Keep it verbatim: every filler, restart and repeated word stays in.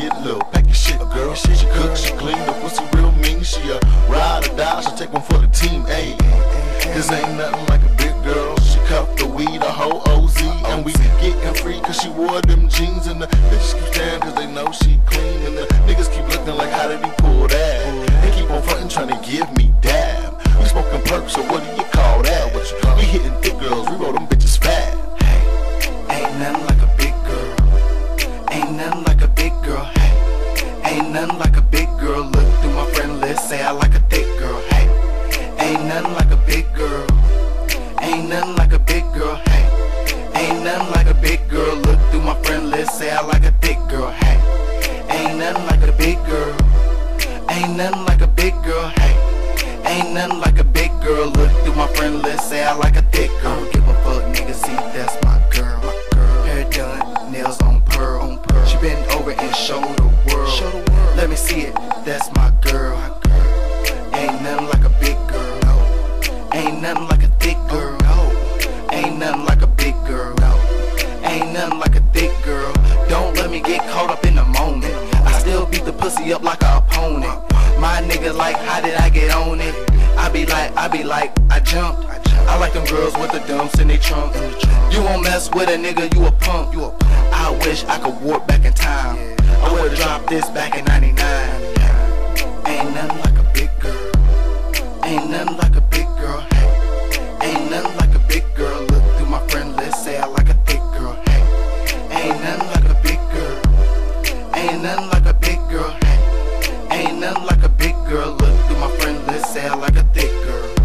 get little pack of shit, girl. She cook, she clean, the pussy real mean. She a ride or die, she take one for the team, ayy. This ain't nothing like a big girl. She cuff the weed, a whole O Z, and we getting free cause she wore them jeans. And the bitches keep staring cause they know she clean. And the niggas keep looking like how did he pull that? They keep on frontin' trying to give me dab. We smoking perks, so what do you call that? What you call we hitting thick girls, we roll them bitches fat. Hey, ain't nothing like a big girl. Ain't nothing like a big girl. Hey, ain't nothing like a big girl. Look through my friend list, say I like a thick girl. Hey, ain't nothing like a big girl. Ain't nothing like a big girl. Hey, ain't nothing like a big girl. Look through my friend list, say I like a thick girl. Hey, ain't nothing like a big girl. Ain't nothing like a big girl. Hey, ain't nothing like a big girl. Look through my friend list, say I like a thick girl. I don't give a fuck, nigga, see that's my girl. My girl. Hair done, nails on pearl. On pearl. She bend over and show the world. Show the world. Let me see it, that's my girl. My girl. Ain't nothing like a big girl. No. Ain't nothing like a thick girl. No. Ain't nothing like a big girl. No. Ain't nothing like a thick girl. Don't let me get caught up in the moment. I still beat the pussy up like an opponent. My nigga like, how did I get on it? I be like, I be like, I jumped. I like them girls with the dumps in they trunk. You won't mess with a nigga, you a punk. I wish I could warp back in time. I would've dropped this back in ninety-nine. Ain't nothing like a big girl. Ain't nothing like a big girl. Hey, ain't nothing like a big girl. Look through my friend list, say I like a thick girl. Hey, ain't nothing like a big girl. Ain't nothing like a big girl. Hey, ain't nothing like a big girl. Look through my friend list, say I like a thick girl.